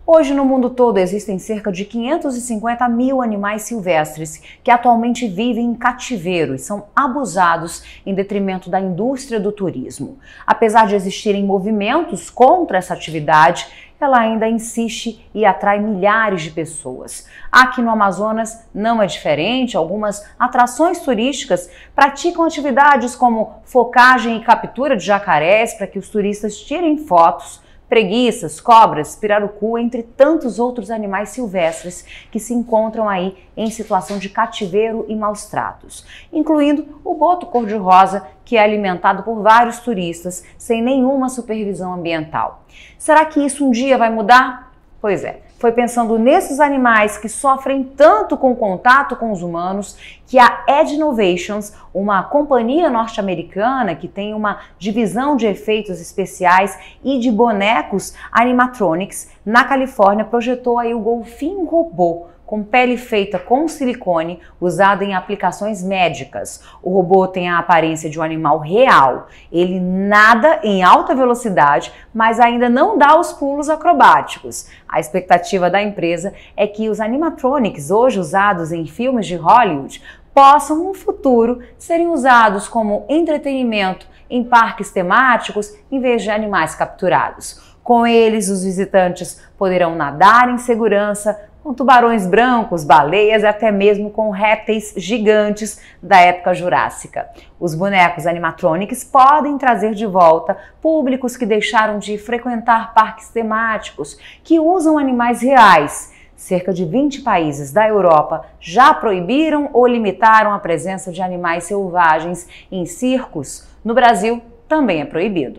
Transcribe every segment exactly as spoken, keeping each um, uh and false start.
Hoje, no mundo todo, existem cerca de quinhentos e cinquenta mil animais silvestres que atualmente vivem em cativeiro e são abusados em detrimento da indústria do turismo. Apesar de existirem movimentos contra essa atividade, ela ainda insiste e atrai milhares de pessoas. Aqui no Amazonas não é diferente. Algumas atrações turísticas praticam atividades como focagem e captura de jacarés para que os turistas tirem fotos, preguiças, cobras, pirarucu, entre tantos outros animais silvestres que se encontram aí em situação de cativeiro e maus tratos, incluindo o boto cor-de-rosa, que é alimentado por vários turistas sem nenhuma supervisão ambiental. Será que isso um dia vai mudar? Pois é, foi pensando nesses animais que sofrem tanto com o contato com os humanos que a Ednovations, uma companhia norte-americana que tem uma divisão de efeitos especiais e de bonecos animatronics na Califórnia, projetou aí o golfinho robô, com pele feita com silicone, usado em aplicações médicas. O robô tem a aparência de um animal real. Ele nada em alta velocidade, mas ainda não dá os pulos acrobáticos. A expectativa da empresa é que os animatronics, hoje usados em filmes de Hollywood, possam, no futuro, serem usados como entretenimento em parques temáticos em vez de animais capturados. Com eles, os visitantes poderão nadar em segurança com tubarões brancos, baleias e até mesmo com répteis gigantes da época jurássica. Os bonecos animatronics podem trazer de volta públicos que deixaram de frequentar parques temáticos, que usam animais reais. Cerca de vinte países da Europa já proibiram ou limitaram a presença de animais selvagens em circos. No Brasil, também é proibido.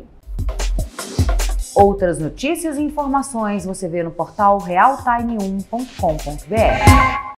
Outras notícias e informações você vê no portal real time um ponto com ponto br.